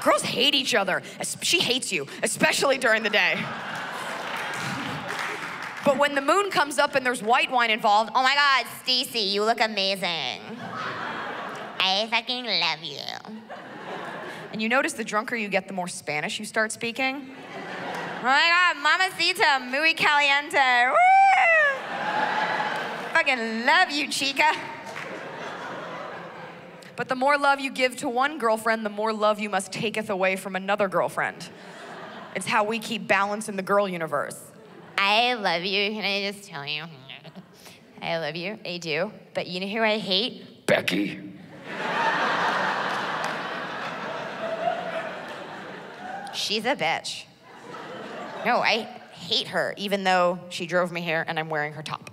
Girls hate each other. She hates you, especially during the day. But when the moon comes up and there's white wine involved, oh my God, Stacy, you look amazing. I fucking love you. And you notice the drunker you get, the more Spanish you start speaking. Oh my God, mamacita, muy caliente. Woo! Fucking love you, chica. But the more love you give to one girlfriend, the more love you must taketh away from another girlfriend. It's how we keep balance in the girl universe. I love you, can I just tell you? I love you, I do. But you know who I hate? Becky. She's a bitch. No, I hate her, even though she drove me here and I'm wearing her top.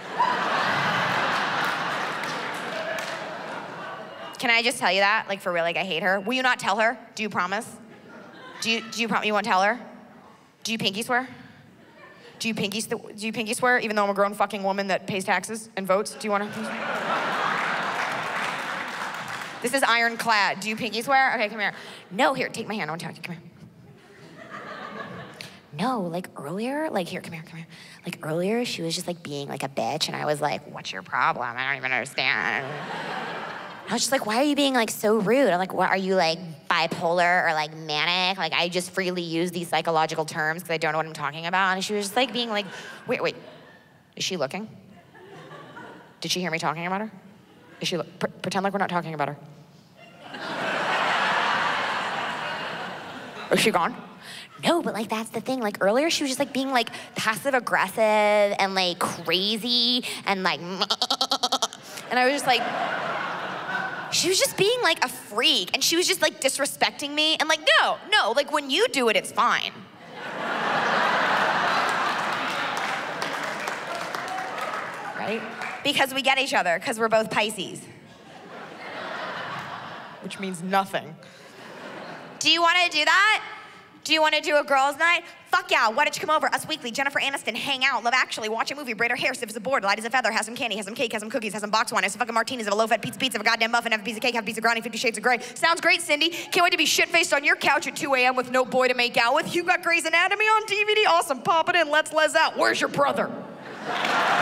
Can I just tell you that? Like, for real, like, I hate her. Will you not tell her? Do you promise? Do you promise you won't tell her? Do you pinky swear? Do you pinky swear, even though I'm a grown fucking woman that pays taxes and votes? Do you want to? This is ironclad. Do you pinky swear? Okay, come here. No, here, take my hand. I want to talk to you. Come here. No, like earlier, like here, come here. Like earlier, she was just like being like a bitch, and I was like, what's your problem? I don't even understand. I was just like, why are you being like so rude? I'm like, what, are you like bipolar or like manic? Like, I just freely use these psychological terms because I don't know what I'm talking about. And she was just like being like, wait, is she looking? Did she hear me talking about her? Is she, pretend like we're not talking about her. Is she gone? No, but like that's the thing. Like earlier she was just like being like passive aggressive and like crazy and like, and I was just like, she was just being like a freak and she was just like disrespecting me and like, no, like when you do it, it's fine. Right? Because we get each other, because we're both Pisces. Which means nothing. Do you want to do that? Do you want to do a girls' night? Fuck yeah, why don't you come over? Us Weekly, Jennifer Aniston, hang out, Love Actually, watch a movie, braid her hair, stiff as a board, light as a feather, have some candy, have some cake, have some cookies, have some box wine, have some fucking martinis, have a low-fat pizza, have a goddamn muffin, have a piece of cake, have a piece of brownie, 50 Shades of Grey. Sounds great, Cindy. Can't wait to be shit-faced on your couch at 2 a.m. with no boy to make out with. You got Grey's Anatomy on DVD? Awesome, pop it in, let's les out. Where's your brother?